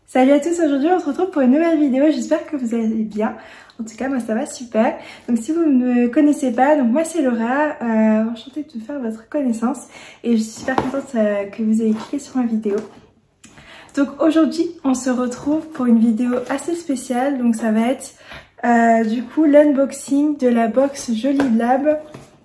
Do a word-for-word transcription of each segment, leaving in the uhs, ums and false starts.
Salut à tous, aujourd'hui on se retrouve pour une nouvelle vidéo, j'espère que vous allez bien. En tout cas moi ça va super. Donc si vous ne me connaissez pas, donc moi c'est Laura, euh, enchantée de faire votre connaissance et je suis super contente euh, que vous ayez cliqué sur ma vidéo. Donc aujourd'hui on se retrouve pour une vidéo assez spéciale, donc ça va être euh, du coup l'unboxing de la box Jolie Lab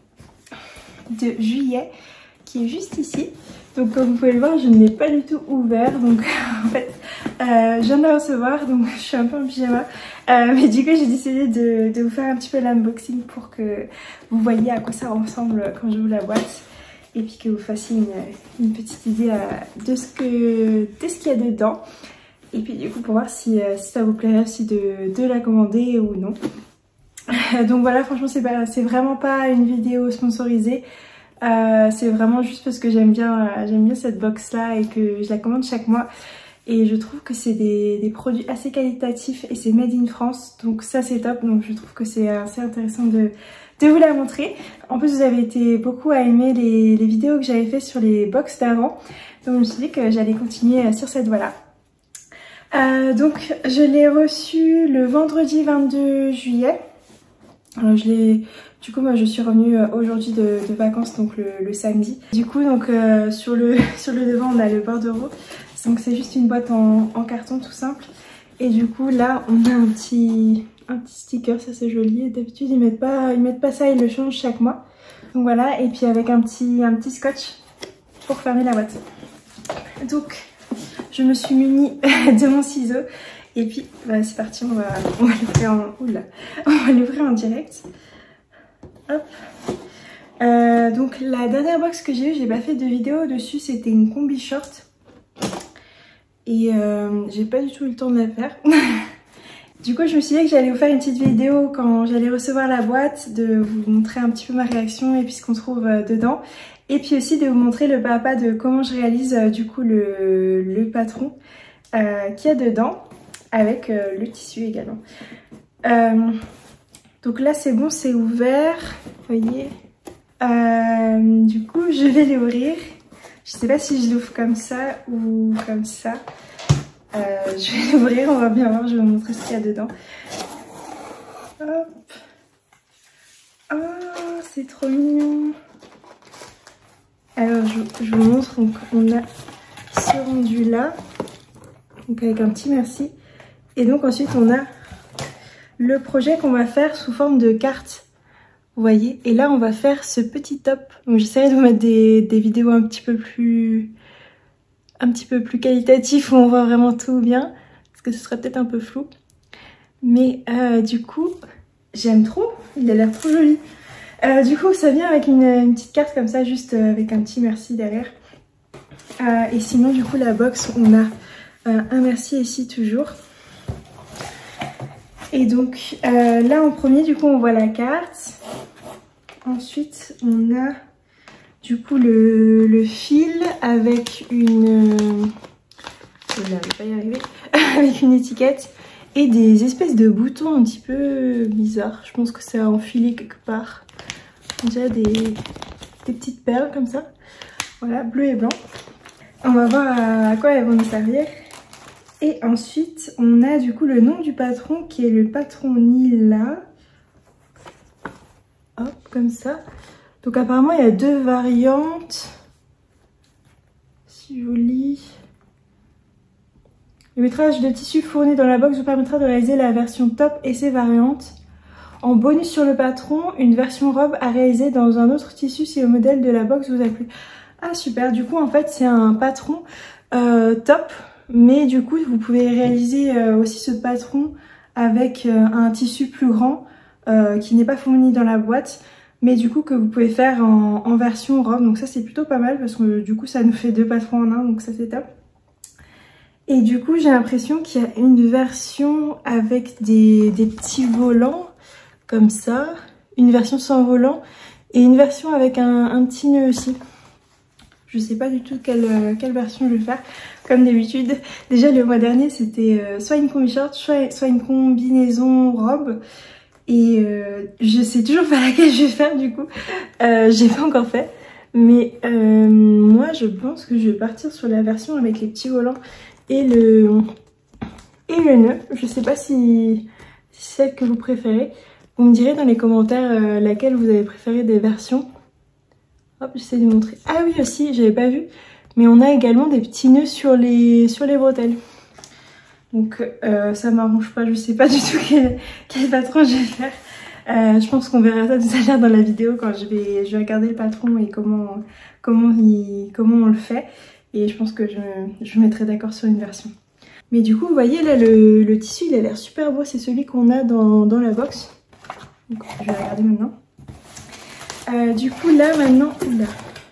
de juillet qui est juste ici. Donc comme vous pouvez le voir, je ne l'ai pas du tout ouvert, donc en fait euh, je viens de la recevoir, donc je suis un peu en pyjama, euh, mais du coup j'ai décidé de, de vous faire un petit peu l'unboxing pour que vous voyez à quoi ça ressemble quand j'ouvre la boîte et puis que vous fassiez une, une petite idée euh, de ce que de ce qu'il y a dedans et puis du coup pour voir si, euh, si ça vous plairait aussi de, de la commander ou non. Donc voilà, franchement c'est pas, c'est vraiment pas une vidéo sponsorisée. Euh, c'est vraiment juste parce que j'aime bien, euh, j'aime bien cette box là et que je la commande chaque mois et je trouve que c'est des, des produits assez qualitatifs et c'est made in France, donc ça c'est top. Donc je trouve que c'est assez intéressant de, de vous la montrer. En plus vous avez été beaucoup à aimer les, les vidéos que j'avais fait sur les box d'avant, donc je me suis dit que j'allais continuer sur cette voie là. Euh, donc je l'ai reçu le vendredi vingt-deux juillet. Alors, je l'ai... Du coup moi je suis revenue aujourd'hui de, de vacances, donc le, le samedi. Du coup donc euh, sur, le, sur le devant on a le bordereau. Donc c'est juste une boîte en, en carton tout simple. Et du coup là on a un petit, un petit sticker, ça c'est joli. D'habitude ils mettent pas, ils mettent pas ça, ils le changent chaque mois. Donc voilà, et puis avec un petit, un petit scotch pour fermer la boîte. Donc je me suis munie de mon ciseau. Et puis bah, c'est parti, on va, on va l'ouvrir en, oula, on va l'ouvrir en direct. Hop. Euh, donc la dernière box que j'ai eue, j'ai pas fait de vidéo dessus, c'était une combi short. Et euh, j'ai pas du tout eu le temps de la faire. Du coup je me suis dit que j'allais vous faire une petite vidéo quand j'allais recevoir la boîte, de vous montrer un petit peu ma réaction et puis ce qu'on trouve dedans. Et puis aussi de vous montrer le pas à pas de comment je réalise euh, du coup le, le patron euh, qu'il y a dedans. Avec euh, le tissu également. Euh, donc là c'est bon, c'est ouvert, vous voyez. Euh, du coup je vais l'ouvrir. Je sais pas si je l'ouvre comme ça ou comme ça. Euh, je vais l'ouvrir, on va bien voir, je vais vous montrer ce qu'il y a dedans. Hop. Oh, c'est trop mignon. Alors je, je vous montre, donc on a ce rendu là. Donc avec un petit merci. Et donc ensuite on a le projet qu'on va faire sous forme de carte, vous voyez. Et là on va faire ce petit top. Donc j'essaierai de vous mettre des, des vidéos un petit peu plus un petit peu plus qualitatives où on voit vraiment tout bien, parce que ce serait peut-être un peu flou. Mais euh, du coup j'aime trop, il a l'air trop joli. Euh, du coup ça vient avec une, une petite carte comme ça, juste avec un petit merci derrière. Euh, et sinon du coup la box on a euh, un merci ici toujours. Et donc euh, là en premier du coup on voit la carte. Ensuite on a du coup le, le fil avec une... Je ne vais pas y arriver. Avec une étiquette et des espèces de boutons un petit peu bizarres. Je pense que c'est enfilé quelque part. On dirait des, des petites perles comme ça. Voilà, bleu et blanc. On va voir à quoi elles vont nous servir. Et ensuite, on a du coup le nom du patron qui est le patron Nila. Hop, comme ça. Donc apparemment, il y a deux variantes. Si je vous lis. Le métrage de tissu fourni dans la box vous permettra de réaliser la version top et ses variantes. En bonus sur le patron, une version robe à réaliser dans un autre tissu si le modèle de la box vous a plu. Ah super, du coup en fait c'est un patron euh, top. Mais du coup, vous pouvez réaliser euh, aussi ce patron avec euh, un tissu plus grand euh, qui n'est pas fourni dans la boîte, mais du coup que vous pouvez faire en, en version robe. Donc ça c'est plutôt pas mal parce que du coup ça nous fait deux patrons en un, donc ça c'est top. Et du coup j'ai l'impression qu'il y a une version avec des, des petits volants comme ça, une version sans volant et une version avec un, un petit nœud aussi. Je sais pas du tout quelle, quelle version je vais faire. Comme d'habitude, déjà le mois dernier c'était euh, soit une combi short, soit, soit une combinaison robe. Et euh, je sais toujours pas laquelle je vais faire du coup. Euh, j'ai pas encore fait. Mais euh, moi je pense que je vais partir sur la version avec les petits volants et le, et le nœud. Je sais pas si, si c'est celle que vous préférez. Vous me direz dans les commentaires euh, laquelle vous avez préféré des versions. Hop, j'essaie de vous montrer. Ah oui aussi, j'avais pas vu. Mais on a également des petits nœuds sur les, sur les bretelles. Donc euh, ça m'arrange pas, je sais pas du tout quel, quel patron je vais faire. Euh, je pense qu'on verra ça tout à l'heure dans la vidéo quand je vais, je vais regarder le patron et comment, comment, il, comment on le fait. Et je pense que je, je me mettrai d'accord sur une version. Mais du coup, vous voyez là, le, le tissu, il a l'air super beau. C'est celui qu'on a dans, dans la box. Donc, je vais regarder maintenant. Euh, du coup, là, maintenant... Oula.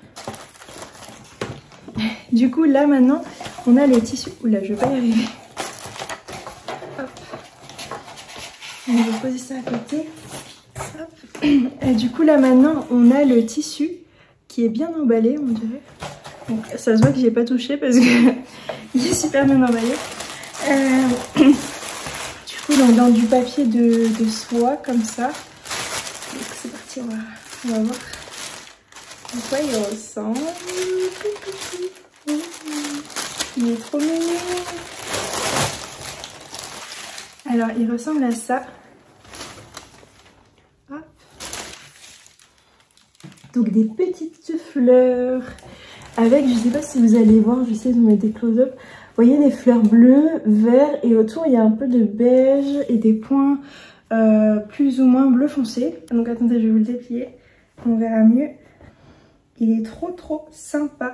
Du coup, là, maintenant, on a le tissu... Oula, je vais pas y arriver. Hop. On va poser ça à côté. Hop. Et du coup, là, maintenant, on a le tissu qui est bien emballé, on dirait. Donc, ça se voit que j'ai pas touché parce que il est super bien emballé. Euh, du coup, donc, dans du papier de, de soie comme ça. Donc, c'est parti, on va, on va voir de quoi il ressemble. Il est trop mignon. Alors, il ressemble à ça. Hop. Donc, des petites fleurs. Avec, je sais pas si vous allez voir, j'essaie de mettre des close-up. Vous voyez des fleurs bleues, verts et autour il y a un peu de beige et des points euh, plus ou moins bleu foncé. Donc attendez, je vais vous le déplier, on verra mieux. Il est trop trop sympa.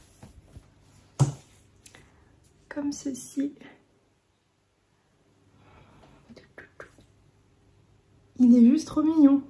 Comme ceci. Il est juste trop mignon.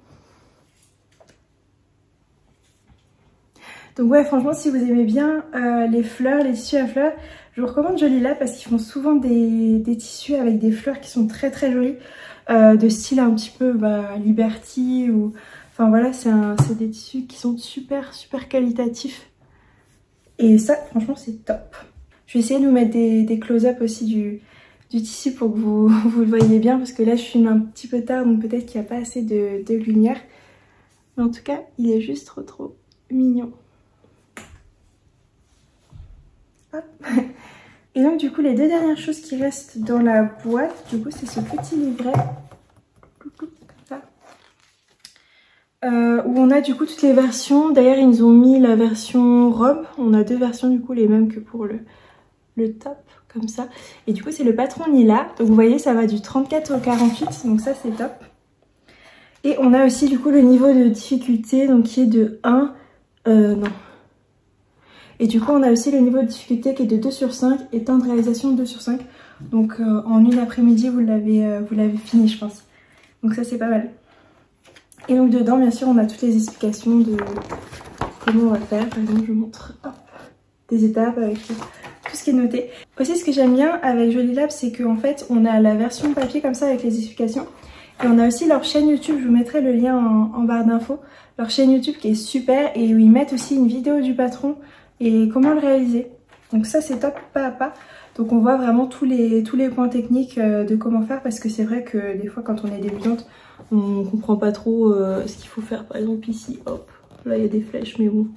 Donc ouais, franchement, si vous aimez bien euh, les fleurs, les tissus à fleurs, je vous recommande Jolie Lab parce qu'ils font souvent des, des tissus avec des fleurs qui sont très très jolies, euh, de style un petit peu bah, Liberty ou... Enfin voilà, c'est des tissus qui sont super super qualitatifs. Et ça, franchement, c'est top. Je vais essayer de vous mettre des, des close-up aussi du, du tissu pour que vous, vous le voyez bien parce que là, je filme un petit peu tard, donc peut-être qu'il n'y a pas assez de, de lumière. Mais en tout cas, il est juste trop trop mignon. Hop. Et donc du coup les deux dernières choses qui restent dans la boîte, du coup c'est ce petit livret comme ça, euh, où on a du coup toutes les versions. D'ailleurs ils nous ont mis la version robe, on a deux versions du coup, les mêmes que pour le, le top comme ça. Et du coup c'est le patron Nila, donc vous voyez ça va du trente-quatre au quarante-huit, donc ça c'est top. Et on a aussi du coup le niveau de difficulté, donc qui est de un, euh, non. Et du coup, on a aussi le niveau de difficulté qui est de deux sur cinq et temps de réalisation deux sur cinq. Donc euh, en une après-midi, vous l'avez euh, vous l'avez fini, je pense. Donc ça, c'est pas mal. Et donc dedans, bien sûr, on a toutes les explications de comment on va faire. Par exemple, je vous montre hop, des étapes avec tout ce qui est noté. Aussi, ce que j'aime bien avec Jolie Lab, c'est qu'en fait, on a la version papier comme ça avec les explications. Et on a aussi leur chaîne YouTube, je vous mettrai le lien en, en barre d'infos. Leur chaîne YouTube qui est super et où ils mettent aussi une vidéo du patron et comment le réaliser. Donc ça c'est top, pas à pas. Donc on voit vraiment tous les, tous les points techniques euh, de comment faire, parce que c'est vrai que des fois quand on est débutante, on comprend pas trop euh, ce qu'il faut faire. Par exemple ici, hop, là il y a des flèches, mais bon,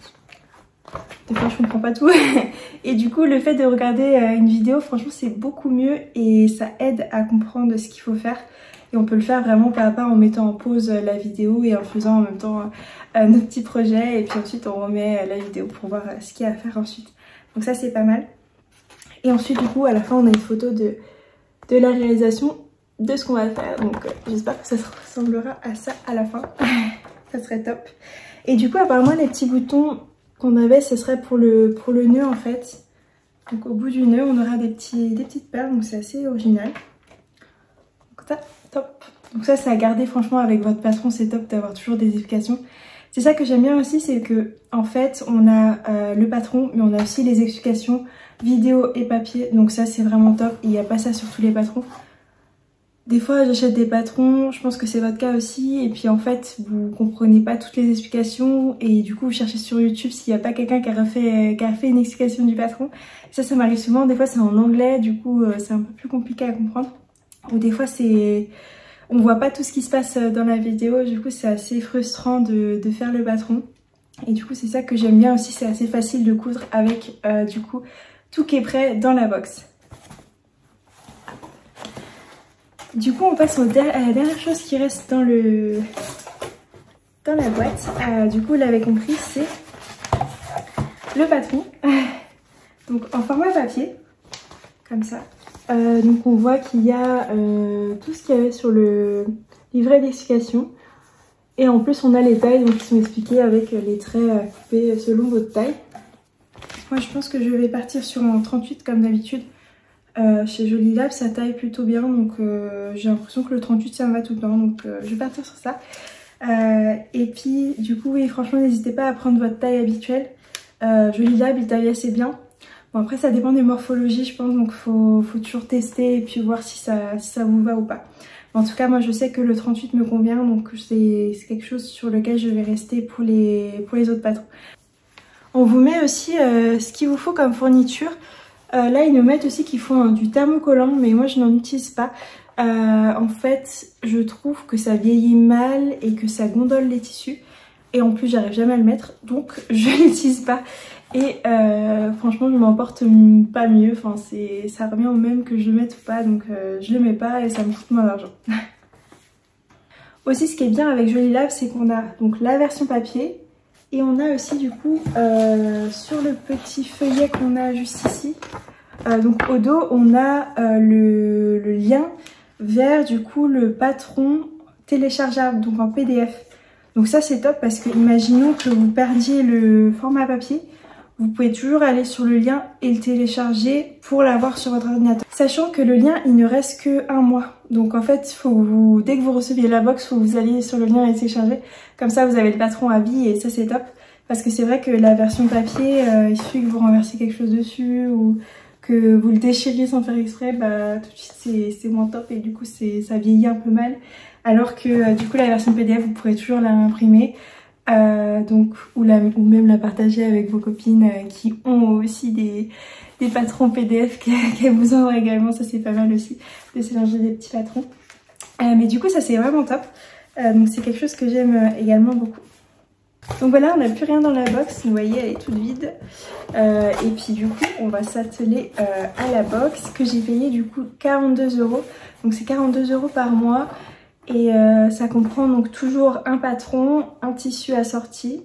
des fois je comprends pas tout. Et du coup le fait de regarder euh, une vidéo, franchement c'est beaucoup mieux et ça aide à comprendre ce qu'il faut faire. Et on peut le faire vraiment pas à pas en mettant en pause la vidéo et en faisant en même temps euh, nos petits projets. Et puis ensuite on remet la vidéo pour voir ce qu'il y a à faire ensuite. Donc ça c'est pas mal. Et ensuite du coup à la fin on a une photo de, de la réalisation de ce qu'on va faire. Donc euh, j'espère que ça ressemblera à ça à la fin. Ça serait top. Et du coup apparemment les petits boutons qu'on avait, ce serait pour le, pour le nœud en fait. Donc au bout du nœud on aura des, petits, des petites perles, donc c'est assez original. Donc ça, top. Donc ça c'est à garder franchement avec votre patron, c'est top d'avoir toujours des explications. C'est ça que j'aime bien aussi, c'est que en fait on a euh, le patron, mais on a aussi les explications vidéo et papier. Donc ça c'est vraiment top, il n'y a pas ça sur tous les patrons. Des fois j'achète des patrons, je pense que c'est votre cas aussi, et puis en fait vous comprenez pas toutes les explications et du coup vous cherchez sur YouTube s'il n'y a pas quelqu'un qui a refait, qui a fait une explication du patron. Ça ça m'arrive souvent, des fois c'est en anglais, du coup euh, c'est un peu plus compliqué à comprendre. Ou des fois c'est... on voit pas tout ce qui se passe dans la vidéo, du coup c'est assez frustrant de, de faire le patron. Et du coup c'est ça que j'aime bien aussi, c'est assez facile de coudre avec euh, du coup tout qui est prêt dans la box. Du coup on passe au der à la dernière chose qui reste dans le dans la boîte. Euh, du coup vous l'avez compris, c'est le patron. Donc en format papier, comme ça. Euh, donc on voit qu'il y a euh, tout ce qu'il y avait sur le livret d'explication. Et en plus on a les tailles donc, qui sont expliquées avec les traits euh, coupés selon votre taille. Moi je pense que je vais partir sur un trente-huit comme d'habitude. Euh, chez Jolie Lab ça taille plutôt bien, donc euh, j'ai l'impression que le trente-huit ça me va tout le temps, donc euh, je vais partir sur ça. Euh, et puis du coup oui, franchement n'hésitez pas à prendre votre taille habituelle. Euh, Jolie Lab il taille assez bien. Bon après ça dépend des morphologies je pense, donc faut, faut toujours tester et puis voir si ça, si ça vous va ou pas. En tout cas moi je sais que le trente-huit me convient, donc c'est quelque chose sur lequel je vais rester pour les, pour les autres patrons. On vous met aussi euh, ce qu'il vous faut comme fourniture. Euh, là ils nous mettent aussi qu'il faut hein, du thermocollant, mais moi je n'en utilise pas. Euh, en fait je trouve que ça vieillit mal et que ça gondole les tissus. Et en plus j'arrive jamais à le mettre, donc je l'utilise pas. Et euh, franchement je m'en porte pas mieux, enfin ça revient au même que je le mette ou pas, donc euh, je le mets pas et ça me coûte moins d'argent. Aussi ce qui est bien avec Jolie Lab c'est qu'on a donc la version papier et on a aussi du coup euh, sur le petit feuillet qu'on a juste ici, euh, donc au dos on a euh, le, le lien vers du coup le patron téléchargeable, donc en P D F. Donc ça c'est top parce que imaginons que vous perdiez le format papier, vous pouvez toujours aller sur le lien et le télécharger pour l'avoir sur votre ordinateur. Sachant que le lien il ne reste que un mois. Donc en fait faut vous, dès que vous receviez la box, faut que vous alliez sur le lien et le télécharger. Comme ça vous avez le patron à vie et ça c'est top. Parce que c'est vrai que la version papier, euh, il suffit que vous renversiez quelque chose dessus ou que vous le déchiriez sans faire exprès, bah tout de suite c'est moins top et du coup ça vieillit un peu mal. Alors que euh, du coup la version P D F vous pourrez toujours la imprimer. Euh, donc ou, la, ou même la partager avec vos copines euh, qui ont aussi des, des patrons P D F qu'elles vous envoient également, ça c'est pas mal aussi de s'élanger des petits patrons. Euh, mais du coup ça c'est vraiment top, euh, donc c'est quelque chose que j'aime euh, également beaucoup. Donc voilà, on n'a plus rien dans la box, vous voyez elle est toute vide. Euh, et puis du coup on va s'atteler euh, à la box que j'ai payé du coup quarante-deux euros. Donc c'est quarante-deux euros par mois. Et euh, ça comprend donc toujours un patron, un tissu assorti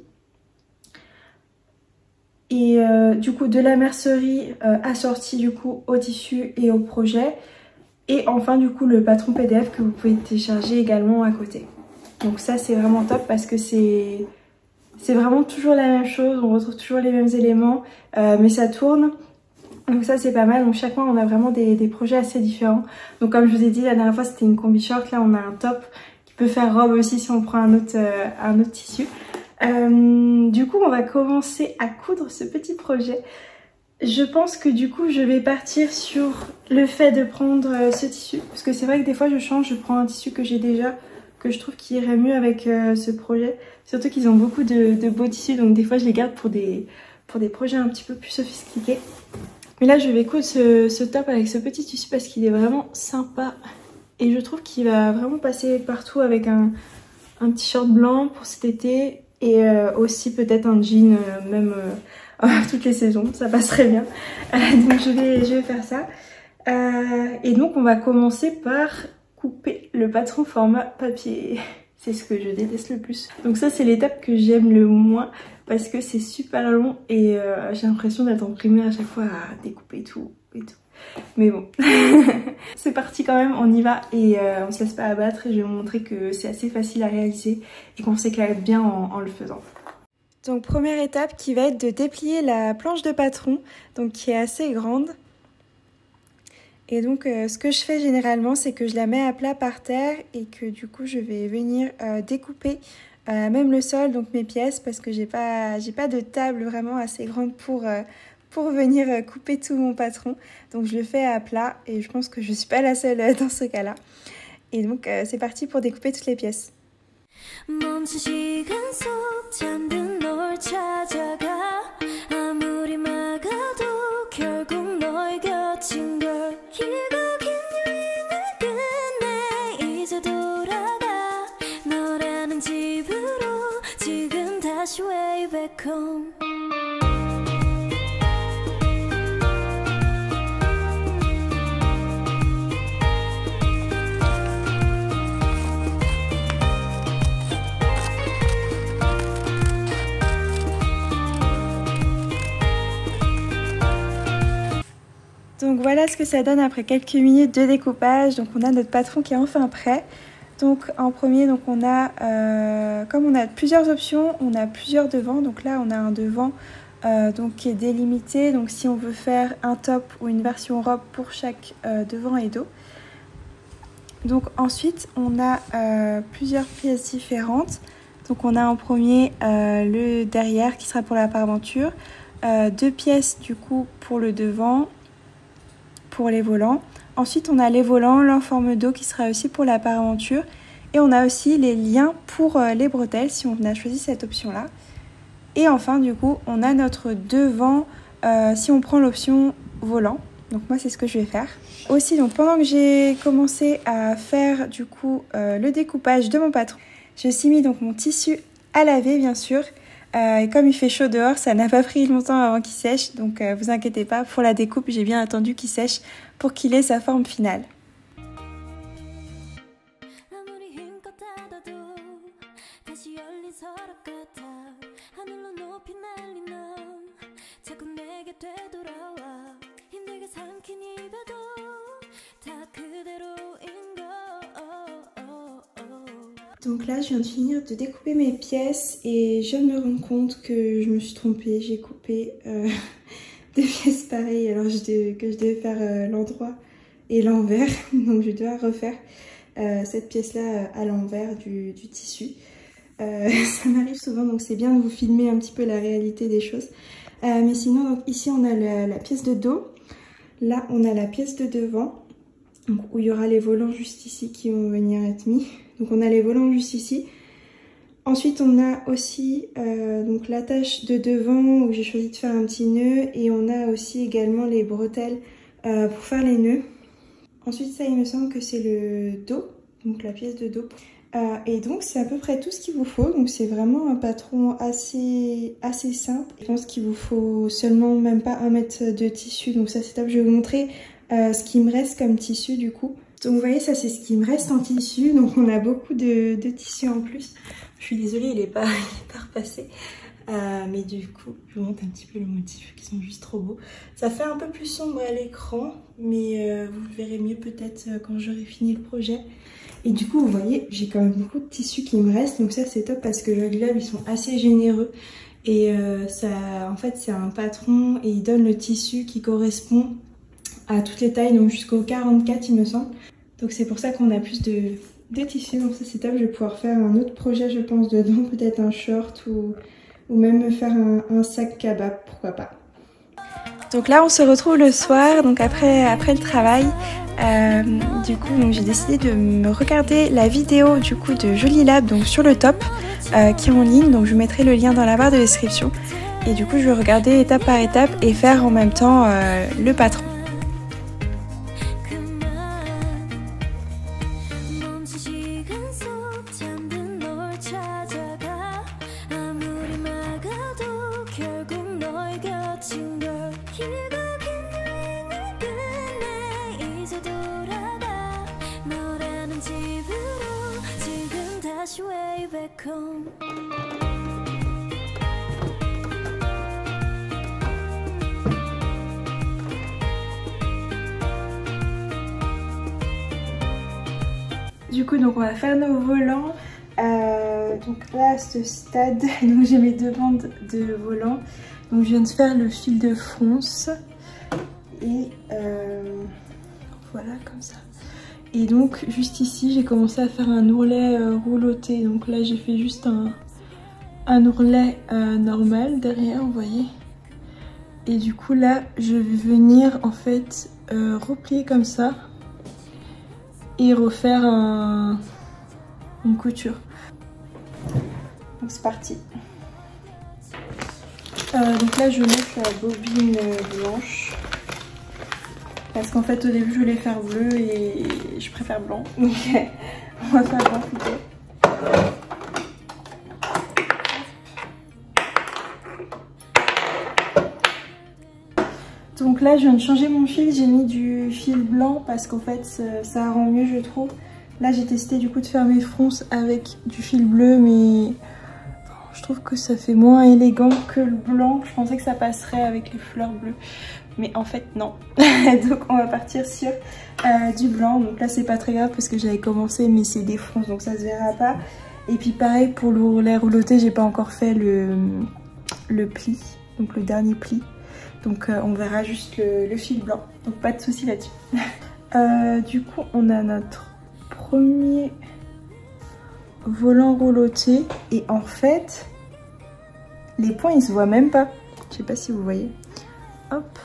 et euh, du coup de la mercerie euh, assortie du coup au tissu et au projet, et enfin du coup le patron P D F que vous pouvez télécharger également à côté. Donc ça c'est vraiment top parce que c'est c'est vraiment toujours la même chose, on retrouve toujours les mêmes éléments euh, mais ça tourne. Donc ça c'est pas mal, donc chaque mois on a vraiment des, des projets assez différents. Donc comme je vous ai dit la dernière fois c'était une combi short, là on a un top qui peut faire robe aussi si on prend un autre, euh, un autre tissu. Euh, du coup on va commencer à coudre ce petit projet. Je pense que du coup je vais partir sur le fait de prendre euh, ce tissu. Parce que c'est vrai que des fois je change, je prends un tissu que j'ai déjà, que je trouve qui irait mieux avec euh, ce projet. Surtout qu'ils ont beaucoup de, de beaux tissus, donc des fois je les garde pour des, pour des projets un petit peu plus sophistiqués. Mais là je vais coudre ce, ce top avec ce petit tissu parce qu'il est vraiment sympa. Et je trouve qu'il va vraiment passer partout avec un, un t-shirt blanc pour cet été. Et euh, aussi peut-être un jean euh, même euh, toutes les saisons, ça passe très bien. Euh, donc je vais, je vais faire ça. Euh, et donc on va commencer par couper le patron format papier. C'est ce que je déteste le plus. Donc ça c'est l'étape que j'aime le moins parce que c'est super long et euh, j'ai l'impression d'être en primaire à chaque fois à découper tout et tout. Mais bon, c'est parti quand même, on y va et euh, on se laisse pas abattre et je vais vous montrer que c'est assez facile à réaliser et qu'on s'éclate bien en, en le faisant. Donc première étape qui va être de déplier la planche de patron, donc qui est assez grande. Et donc euh, ce que je fais généralement c'est que je la mets à plat par terre et que du coup je vais venir euh, découper euh, même le sol, donc mes pièces, parce que j'ai pas, j'ai pas de table vraiment assez grande pour, euh, pour venir euh, couper tout mon patron. Donc je le fais à plat et je pense que je suis pas la seule euh, dans ce cas là. Et donc euh, c'est parti pour découper toutes les pièces. voilà ce que ça donne après quelques minutes de découpage. Donc on a notre patron qui est enfin prêt. Donc en premier, donc on a, euh, comme on a plusieurs options, on a plusieurs devants. Donc là on a un devant euh, donc, qui est délimité. Donc si on veut faire un top ou une version robe pour chaque euh, devant et dos. Donc ensuite on a euh, plusieurs pièces différentes. Donc on a en premier euh, le derrière qui sera pour la paraventure. Euh, deux pièces du coup pour le devant, pour les volants. Ensuite on a les volants, l'enforme dos qui sera aussi pour la paraventure. Et on a aussi les liens pour euh, les bretelles si on a choisi cette option là. Et enfin du coup on a notre devant euh, si on prend l'option volant. Donc moi c'est ce que je vais faire. Aussi donc pendant que j'ai commencé à faire du coup euh, le découpage de mon patron, j'ai aussi mis donc mon tissu à laver bien sûr. Euh, et comme il fait chaud dehors, ça n'a pas pris longtemps avant qu'il sèche. Donc euh, vous inquiétez pas, pour la découpe, j'ai bien attendu qu'il sèche pour qu'il ait sa forme finale. Donc là je viens de finir de découper mes pièces et je viens de me rendre compte que je me suis trompée, j'ai coupé euh, deux pièces pareilles alors je devais, que je devais faire euh, l'endroit et l'envers. Donc je dois refaire euh, cette pièce là à l'envers du, du tissu. Euh, ça m'arrive souvent donc c'est bien de vous filmer un petit peu la réalité des choses. Euh, mais sinon donc ici on a la, la pièce de dos, là on a la pièce de devant. Donc, où il y aura les volants juste ici qui vont venir être mis. Donc on a les volants juste ici. Ensuite on a aussi euh, donc l'attache de devant où j'ai choisi de faire un petit nœud. Et on a aussi également les bretelles euh, pour faire les nœuds. Ensuite ça il me semble que c'est le dos, donc la pièce de dos. Euh, et donc c'est à peu près tout ce qu'il vous faut. Donc c'est vraiment un patron assez, assez simple. Je pense qu'il vous faut seulement même pas un mètre de tissu. Donc ça c'est top, je vais vous montrer Euh, ce qui me reste comme tissu du coup. Donc vous voyez ça c'est ce qui me reste en tissu. Donc on a beaucoup de, de tissu en plus. Je suis désolée il est pas, il est pas repassé. Euh, mais du coup je vous montre un petit peu les motifs qui sont juste trop beaux. Ça fait un peu plus sombre à l'écran. Mais euh, vous le verrez mieux peut-être quand j'aurai fini le projet. Et du coup vous voyez j'ai quand même beaucoup de tissu qui me reste. Donc ça c'est top parce que les globes ils sont assez généreux. Et euh, ça, en fait c'est un patron et il donne le tissu qui correspond à toutes les tailles, donc jusqu'au quarante-quatre il me semble. Donc c'est pour ça qu'on a plus de, de tissu, donc ça c'est top. Je vais pouvoir faire un autre projet je pense dedans, peut-être un short ou, ou même me faire un, un sac kebab, pourquoi pas. Donc là on se retrouve le soir, donc après, après le travail. Euh, du coup j'ai décidé de me regarder la vidéo du coup de Jolie Lab donc sur le top euh, qui est en ligne, donc je vous mettrai le lien dans la barre de description. Et du coup je vais regarder étape par étape et faire en même temps euh, le patron. Du coup donc on va faire nos volants. Euh, donc là à ce stade donc j'ai mes deux bandes de volants. Donc je viens de faire le fil de fronce et euh, voilà comme ça. Et donc juste ici j'ai commencé à faire un ourlet euh, rouloté. Donc là j'ai fait juste un, un ourlet euh, normal derrière, vous voyez. Et du coup là je vais venir en fait euh, replier comme ça et refaire un, une couture. Donc c'est parti. Euh, donc là je vais mettre la bobine blanche parce qu'en fait au début je voulais faire bleu et je préfère blanc, donc on va faire blanc plutôt. Donc là je viens de changer mon fil, j'ai mis du fil blanc parce qu'en fait ça, ça rend mieux je trouve. Là j'ai testé du coup de faire mes fronces avec du fil bleu mais je trouve que ça fait moins élégant que le blanc. Je pensais que ça passerait avec les fleurs bleues. mais en fait non. Donc on va partir sur euh, du blanc. Donc là c'est pas très grave parce que j'avais commencé, mais c'est des fronces donc ça se verra pas. Et puis pareil pour le, les roulotés, j'ai pas encore fait le, le pli, donc le dernier pli. Donc euh, on verra juste le, le fil blanc, donc pas de souci là-dessus. euh, du coup on a notre premier volant rouloté et en fait les points ils se voient même pas. Je sais pas si vous voyez. Hop.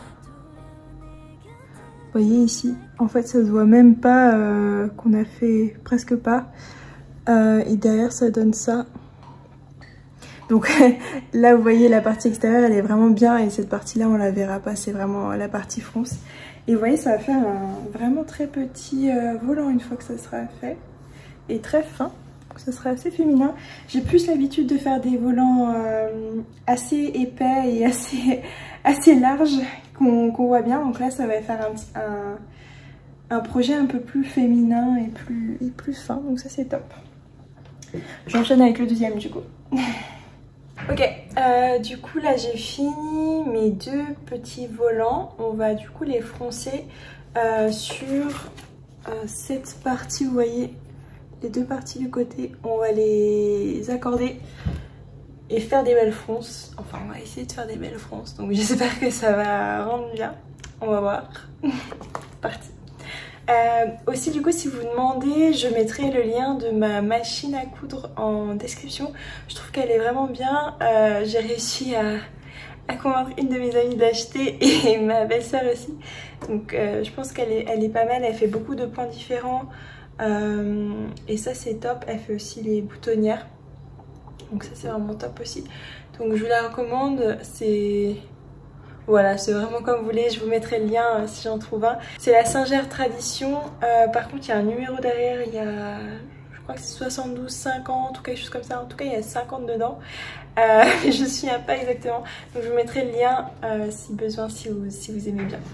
Vous voyez ici, en fait ça se voit même pas euh, qu'on a fait presque pas. Euh, et derrière ça donne ça. Donc là vous voyez la partie extérieure elle est vraiment bien et cette partie là on la verra pas, c'est vraiment la partie fronce. Et vous voyez ça va faire un vraiment très petit euh, volant une fois que ça sera fait. Et très fin, donc ça sera assez féminin. J'ai plus l'habitude de faire des volants euh, assez épais et assez, assez larges qu'on qu'on voit bien. Donc là ça va faire un, petit, un, un projet un peu plus féminin et plus, et plus fin, donc ça c'est top. J'enchaîne avec le deuxième du coup. Ok, euh, du coup là j'ai fini mes deux petits volants. On va du coup les froncer euh, sur euh, cette partie, vous voyez, les deux parties du côté. On va les accorder et faire des belles fronces. Enfin on va essayer de faire des belles fronces. Donc j'espère que ça va rendre bien. On va voir. Parti. Euh, aussi du coup si vous demandez, je mettrai le lien de ma machine à coudre en description. Je trouve qu'elle est vraiment bien. euh, J'ai réussi à, à convaincre une de mes amies d'acheter et ma belle-sœur aussi. Donc euh, je pense qu'elle est, elle est pas mal, elle fait beaucoup de points différents. euh, Et ça c'est top, elle fait aussi les boutonnières. Donc ça c'est vraiment top aussi. Donc je vous la recommande, c'est... Voilà, c'est vraiment comme vous voulez, je vous mettrai le lien euh, si j'en trouve un. C'est la Singer Tradition, euh, par contre il y a un numéro derrière, il y a, je crois que c'est soixante-douze cinquante ou quelque chose comme ça, en tout cas il y a cinquante dedans. Euh, je ne me souviens pas exactement, donc je vous mettrai le lien euh, si besoin, si vous, si vous aimez bien.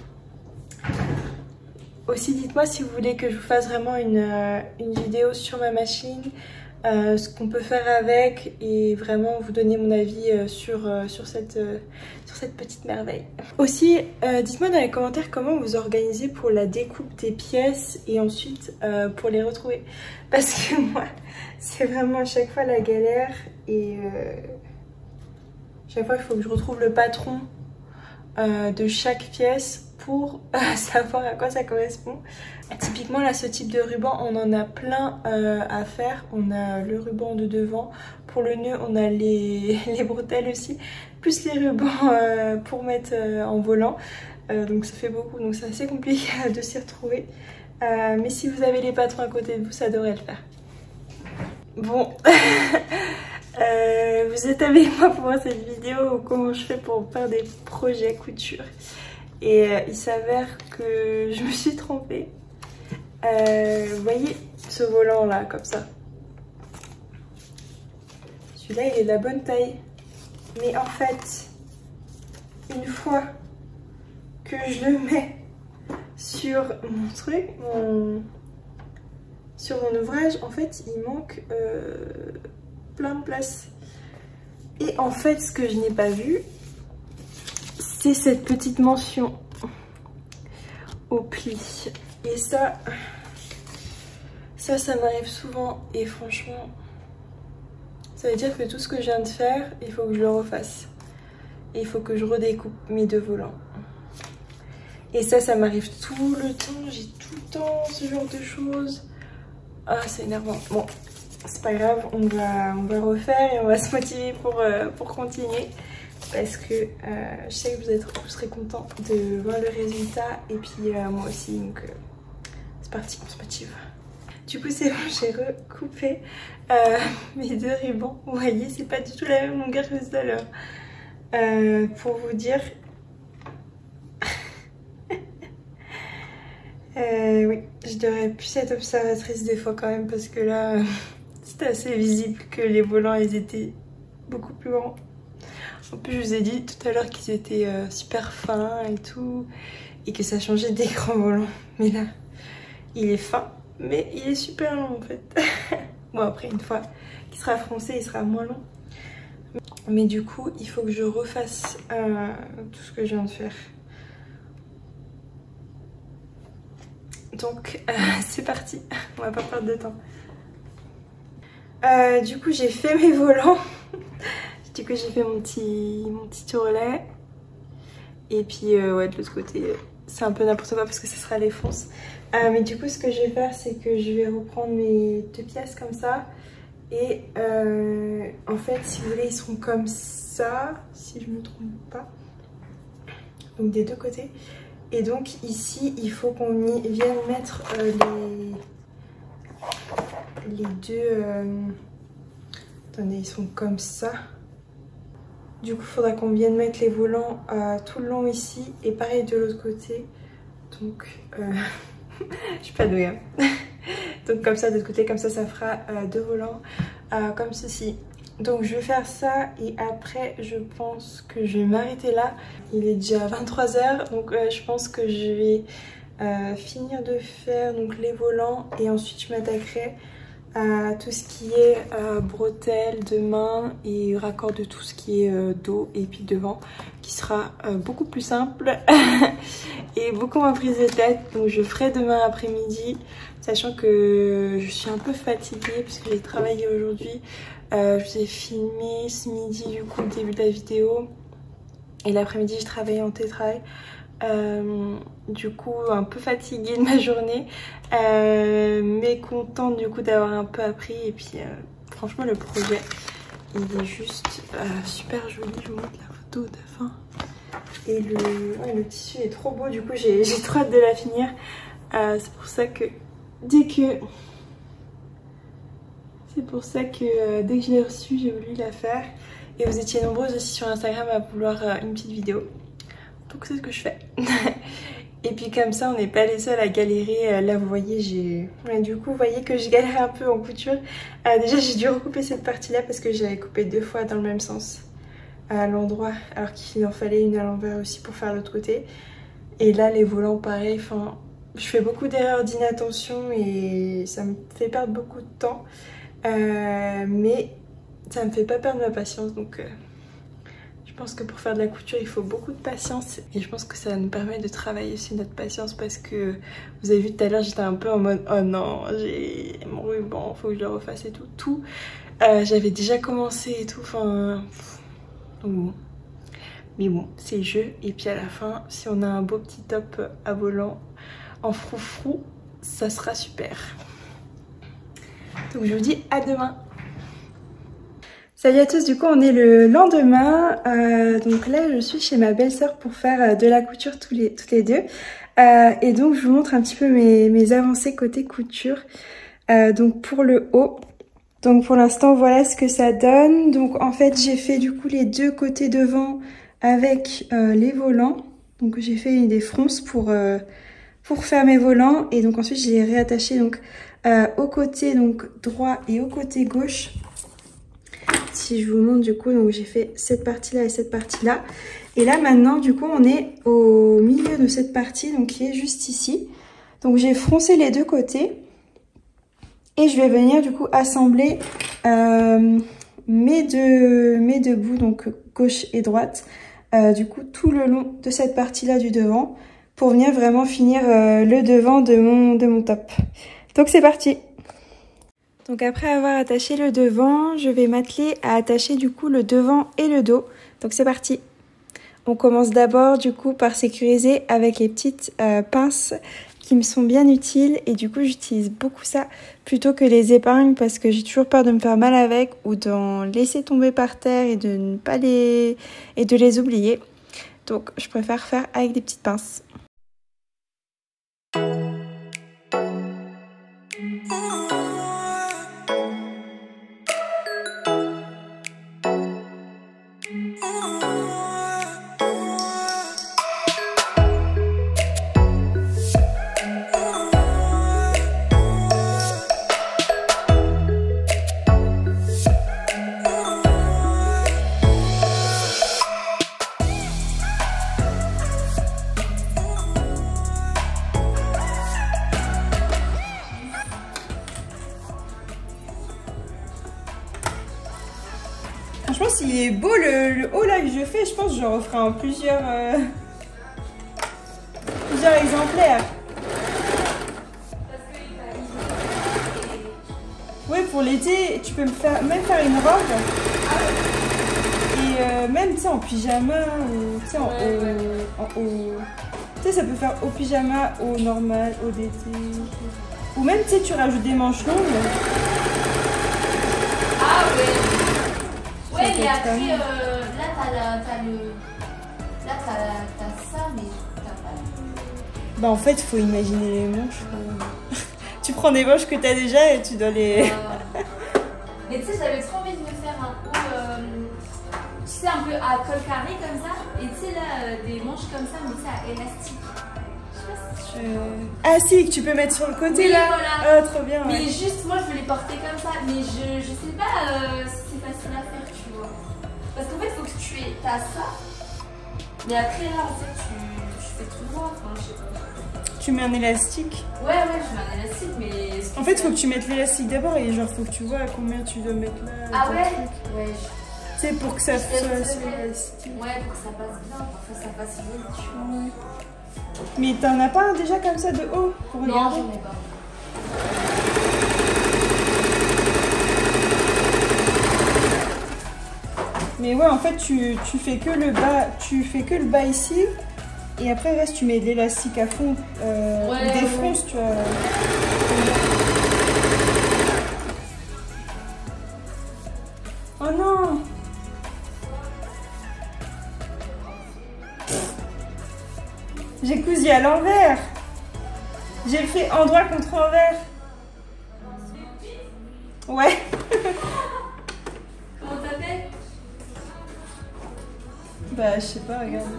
Aussi dites-moi si vous voulez que je vous fasse vraiment une, euh, une vidéo sur ma machine. Euh, ce qu'on peut faire avec et vraiment vous donner mon avis euh, sur, euh, sur, cette, euh, sur cette petite merveille. Aussi euh, dites-moi dans les commentaires comment vous organisez pour la découpe des pièces et ensuite euh, pour les retrouver, parce que moi c'est vraiment à chaque fois la galère et euh, chaque fois il faut que je retrouve le patron euh, de chaque pièce pour euh, savoir à quoi ça correspond. Typiquement là ce type de ruban on en a plein euh, à faire. On a le ruban de devant, pour le nœud on a les, les bretelles aussi, plus les rubans euh, pour mettre euh, en volant. Euh, donc ça fait beaucoup, donc c'est assez compliqué de s'y retrouver. Euh, mais si vous avez les patrons à côté de vous ça devrait le faire. Bon, euh, vous êtes avec moi pour voir cette vidéo, comment je fais pour faire des projets couture. Et euh, il s'avère que je me suis trompée. Euh, vous voyez ce volant là, comme ça. Celui-là il est de la bonne taille. Mais en fait, une fois que je le mets sur mon truc, mon... sur mon ouvrage, en fait il manque euh, plein de place. Et en fait ce que je n'ai pas vu, c'est cette petite mention au pli. Et ça, ça, ça m'arrive souvent et franchement, ça veut dire que tout ce que je viens de faire, il faut que je le refasse. Et il faut que je redécoupe mes deux volants. Et ça, ça m'arrive tout le temps, j'ai tout le temps ce genre de choses. Ah, c'est énervant. Bon, c'est pas grave, on va, on va refaire et on va se motiver pour, euh, pour continuer. Parce que euh, je sais que vous, êtes, vous serez contents de voir le résultat et puis euh, moi aussi, donc euh, c'est parti, on se motive. Du coup c'est bon, j'ai recoupé euh, mes deux rubans. Vous voyez, c'est pas du tout la même longueur que tout à l'heure. Euh, pour vous dire... euh, oui, je devrais plus être observatrice des fois quand même parce que là, euh, c'était assez visible que les volants ils étaient beaucoup plus grands. En plus je vous ai dit tout à l'heure qu'ils étaient euh, super fins et tout et que ça changeait des grands volants. Mais là il est fin mais il est super long en fait. Bon après une fois qu'il sera froncé il sera moins long. Mais du coup il faut que je refasse euh, tout ce que je viens de faire. Donc euh, c'est parti, on va pas perdre de temps. Euh, du coup j'ai fait mes volants. Du coup j'ai fait mon petit, mon petit tourlet. Et puis euh, ouais, de l'autre côté c'est un peu n'importe quoi parce que ça sera les fonces. Euh, mais du coup ce que je vais faire c'est que je vais reprendre mes deux pièces comme ça. Et euh, en fait si vous voulez ils seront comme ça, si je me trompe pas. Donc des deux côtés. Et donc ici il faut qu'on vienne mettre euh, les, les deux... Euh... Attendez, ils sont comme ça. Du coup il faudra qu'on vienne mettre les volants euh, tout le long ici. Et pareil de l'autre côté. Donc euh... je suis pas douée hein. Donc comme ça de l'autre côté, comme ça ça fera euh, deux volants euh, comme ceci. Donc je vais faire ça et après je pense que je vais m'arrêter là. Il est déjà vingt-trois heures donc euh, je pense que je vais euh, finir de faire donc, les volants et ensuite je m'attaquerai à tout ce qui est euh, bretelles de main et raccord de tout ce qui est euh, dos et puis devant qui sera euh, beaucoup plus simple et beaucoup moins prise de tête. Donc je ferai demain après-midi sachant que je suis un peu fatiguée parce que j'ai travaillé aujourd'hui. Euh, je vous ai filmé ce midi du coup le début de la vidéo et l'après-midi je travaillais en télétravail. Euh, du coup un peu fatiguée de ma journée euh, mais contente du coup d'avoir un peu appris et puis euh, franchement le projet il est juste euh, super joli. Je vous montre la photo de fin et le, ouais, le tissu est trop beau, du coup j'ai trop hâte de la finir. Euh, c'est pour ça que dès que c'est pour ça que euh, dès que je l'ai reçue j'ai voulu la faire et vous étiez nombreuses aussi sur Instagram à vouloir euh, une petite vidéo. Donc c'est ce que je fais. Et puis comme ça on n'est pas les seuls à galérer. Là vous voyez j'ai... Ouais, du coup vous voyez que je galère un peu en couture. Euh, déjà j'ai dû recouper cette partie là parce que j'avais coupé deux fois dans le même sens à l'endroit alors qu'il en fallait une à l'envers aussi pour faire l'autre côté. Et là les volants pareil, enfin je fais beaucoup d'erreurs d'inattention et ça me fait perdre beaucoup de temps. Euh, mais ça me fait pas perdre ma patience donc... Euh... Je pense que pour faire de la couture il faut beaucoup de patience et je pense que ça nous permet de travailler aussi notre patience parce que vous avez vu tout à l'heure j'étais un peu en mode oh non j'ai mon ruban, faut que je le refasse et tout, tout. Euh, j'avais déjà commencé et tout, enfin donc bon. Mais bon c'est le jeu et puis à la fin si on a un beau petit top à volant en froufrou ça sera super. Donc je vous dis à demain. Salut à tous, du coup on est le lendemain, euh, donc là je suis chez ma belle-sœur pour faire de la couture tous les, toutes les deux. Euh, et donc je vous montre un petit peu mes, mes avancées côté couture. Euh, donc pour le haut, donc pour l'instant voilà ce que ça donne. Donc en fait j'ai fait du coup les deux côtés devant avec euh, les volants. Donc j'ai fait des fronces pour, euh, pour faire mes volants et donc ensuite je les ai réattachés donc, euh, au côté donc, droit et au côté gauche. Si je vous montre du coup, donc j'ai fait cette partie là et cette partie là. Et là maintenant du coup on est au milieu de cette partie donc qui est juste ici. Donc j'ai froncé les deux côtés. Et je vais venir du coup assembler euh, mes, deux, mes deux bouts, donc gauche et droite. Euh, du coup tout le long de cette partie là du devant. Pour venir vraiment finir euh, le devant de mon, de mon top. Donc c'est parti! Donc après avoir attaché le devant, je vais m'atteler à attacher du coup le devant et le dos. Donc c'est parti. On commence d'abord du coup par sécuriser avec les petites euh, pinces qui me sont bien utiles. Et du coup j'utilise beaucoup ça plutôt que les épingles parce que j'ai toujours peur de me faire mal avec ou d'en laisser tomber par terre et de ne pas les, et de les oublier. Donc je préfère faire avec des petites pinces. Franchement, s'il est beau le, le haut là que je fais, je pense que je referai en plusieurs, euh, plusieurs exemplaires. pour l'été, tu peux me faire, même faire une robe. Et euh, même, tu sais, en pyjama, ou tu sais, en haut. Tu sais, ça peut faire au pyjama, au normal, au d'été. Ou même, tu sais, tu rajoutes des manches longues. Ah ouais. Ouais, mais après, euh, là, t'as le... Là, t'as ça, mais t'as pas le... Bah, en fait, il faut imaginer les manches. Tu prends des manches que t'as déjà et tu dois les... Euh... Mais tu sais, j'avais trop envie de me faire un haut, euh, tu sais, un peu à col carré comme ça. Et tu sais, là, euh, des manches comme ça, mais c'est à élastique. Je sais pas si tu... Euh... Ah si, que tu peux mettre sur le côté oui, là. Voilà. Ah, trop bien. Mais ouais. juste, moi, je veux les porter comme ça. Mais je, je sais pas euh, si c'est facile à faire, tu vois. Parce qu'en fait, il faut que tu aies... T'as ça. Mais après, là, en fait, tu, tu fais tout droit. Enfin, je sais pas. Tu mets un élastique. Ouais, ouais, je mets un élastique, mais... En fait, il faut que tu mettes l'élastique d'abord et genre, faut que tu vois à combien tu dois mettre là. Ah ouais truc. Ouais. Tu sais, pour que ça soit assez élastique. Ouais, pour que ça passe bien, pour que ça passe bien, tu vois. Ouais. Mais t'en as pas un déjà comme ça de haut pour regarder? Non, j'en ai pas. Mais ouais, en fait, tu, tu fais que le bas, tu fais que le bas ici. Et après, reste, tu mets de l'élastique à fond, euh, ouais, ou des fronces, ouais. Tu vois. Oh non! J'ai cousu à l'envers. J'ai fait endroit contre envers. Ouais. Comment t'as fait? Bah, je sais pas, regarde.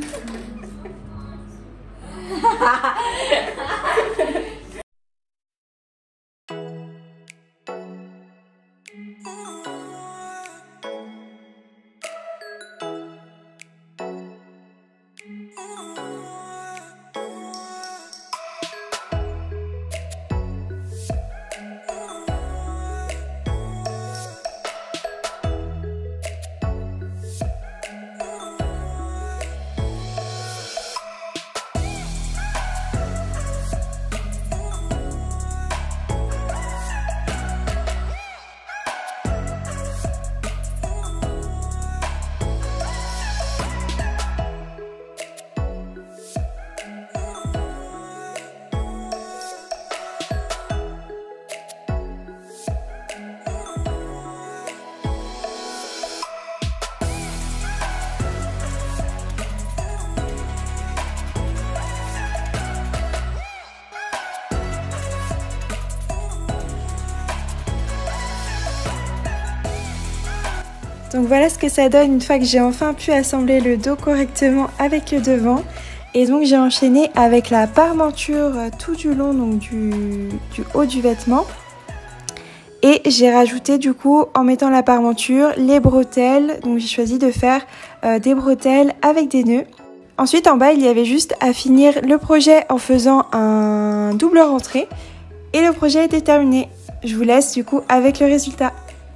Donc voilà ce que ça donne une fois que j'ai enfin pu assembler le dos correctement avec le devant. Et donc j'ai enchaîné avec la parmenture tout du long, donc du, du haut du vêtement. Et j'ai rajouté du coup, en mettant la parmenture, les bretelles. Donc j'ai choisi de faire euh, des bretelles avec des nœuds. Ensuite en bas il y avait juste à finir le projet en faisant un double rentré. Et le projet était terminé. Je vous laisse du coup avec le résultat.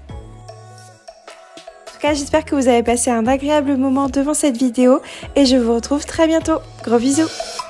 En tout cas, j'espère que vous avez passé un agréable moment devant cette vidéo et je vous retrouve très bientôt. Gros bisous!